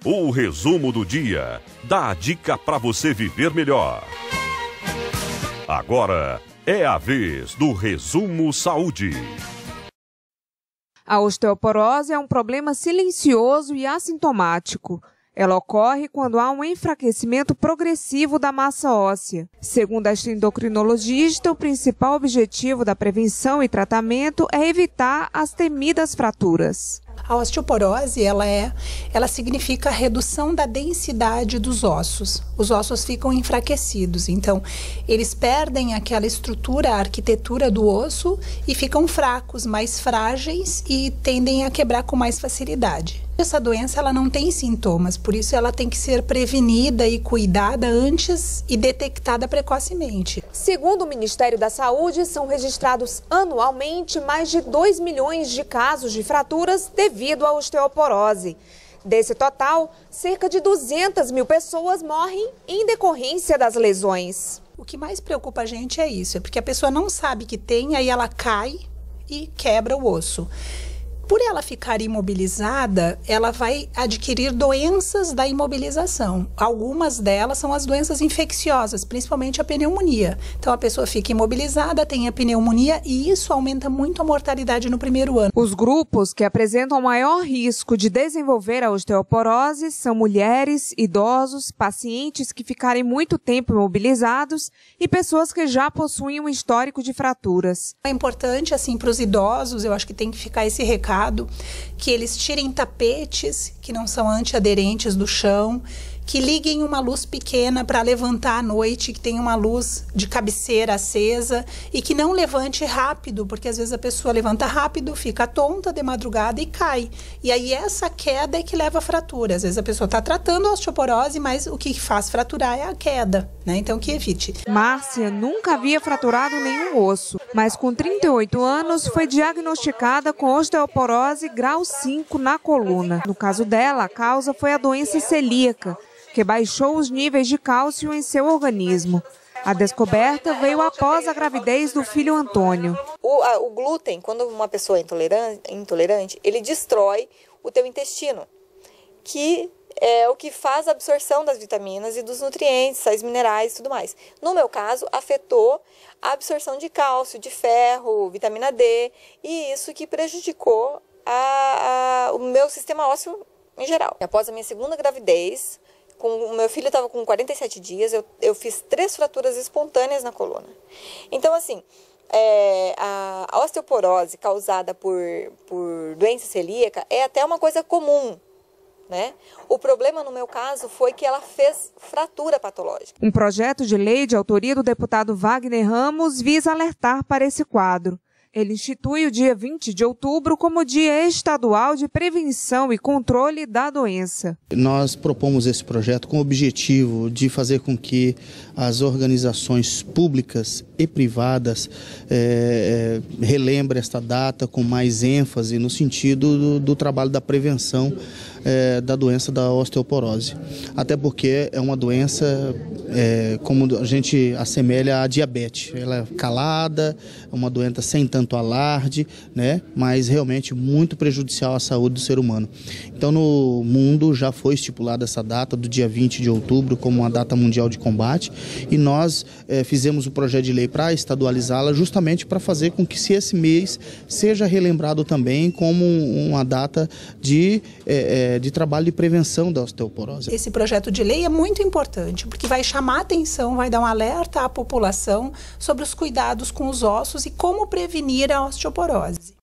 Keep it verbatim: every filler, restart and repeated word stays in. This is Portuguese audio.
O resumo do dia dá a dica para você viver melhor. Agora é a vez do Resumo Saúde. A osteoporose é um problema silencioso e assintomático. Ela ocorre quando há um enfraquecimento progressivo da massa óssea. Segundo esta endocrinologista, o principal objetivo da prevenção e tratamento é evitar as temidas fraturas. A osteoporose, ela é, ela significa a redução da densidade dos ossos. Os ossos ficam enfraquecidos, então eles perdem aquela estrutura, a arquitetura do osso e ficam fracos, mais frágeis e tendem a quebrar com mais facilidade. Essa doença ela não tem sintomas, por isso ela tem que ser prevenida e cuidada antes e detectada precocemente. Segundo o Ministério da Saúde, são registrados anualmente mais de dois milhões de casos de fraturas devido à osteoporose. Desse total, cerca de duzentas mil pessoas morrem em decorrência das lesões. O que mais preocupa a gente é isso, é porque a pessoa não sabe que tem, aí ela cai e quebra o osso. Por ela ficar imobilizada, ela vai adquirir doenças da imobilização. Algumas delas são as doenças infecciosas, principalmente a pneumonia. Então a pessoa fica imobilizada, tem a pneumonia e isso aumenta muito a mortalidade no primeiro ano. Os grupos que apresentam maior risco de desenvolver a osteoporose são mulheres, idosos, pacientes que ficarem muito tempo imobilizados e pessoas que já possuem um histórico de fraturas. É importante, assim, para os idosos, eu acho que tem que ficar esse recado, que eles tirem tapetes que não são antiaderentes do chão, que liguem uma luz pequena para levantar à noite, que tenha uma luz de cabeceira acesa e que não levante rápido, porque às vezes a pessoa levanta rápido, fica tonta de madrugada e cai. E aí essa queda é que leva a fratura. Às vezes a pessoa está tratando a osteoporose, mas o que faz fraturar é a queda, né? Então que evite. Márcia nunca havia fraturado nenhum osso, mas com trinta e oito anos foi diagnosticada com osteoporose grau cinco na coluna. No caso dela, a causa foi a doença celíaca, que baixou os níveis de cálcio em seu organismo. A descoberta veio após a gravidez do filho Antônio. O, a, o glúten, quando uma pessoa é intolerante, intolerante, ele destrói o teu intestino, que é o que faz a absorção das vitaminas e dos nutrientes, sais minerais e tudo mais. No meu caso, afetou a absorção de cálcio, de ferro, vitamina D, e isso que prejudicou a, a, o meu sistema ósseo em geral. Após a minha segunda gravidez, com, o meu filho estava com quarenta e sete dias, eu, eu fiz três fraturas espontâneas na coluna. Então, assim, é, a, a osteoporose causada por, por doença celíaca é até uma coisa comum, né? O problema, no meu caso, foi que ela fez fratura patológica. Um projeto de lei de autoria do deputado Wagner Ramos visa alertar para esse quadro. Ele institui o dia vinte de outubro como Dia Estadual de Prevenção e Controle da Doença. Nós propomos esse projeto com o objetivo de fazer com que as organizações públicas e privadas é, é, relembrem esta data com mais ênfase no sentido do, do trabalho da prevenção é, da doença da osteoporose. Até porque é uma doença, é, como a gente assemelha à diabetes. Ela é calada, é uma doença sem tanto alarde, né? Mas realmente muito prejudicial à saúde do ser humano. Então no mundo já foi estipulada essa data do dia vinte de outubro como uma data mundial de combate e nós é, fizemos o projeto de lei para estadualizá-la justamente para fazer com que se esse mês seja relembrado também como uma data de, é, de trabalho de prevenção da osteoporose. Esse projeto de lei é muito importante porque vai chamar a atenção, vai dar um alerta à população sobre os cuidados com os ossos e como prevenir a osteoporose.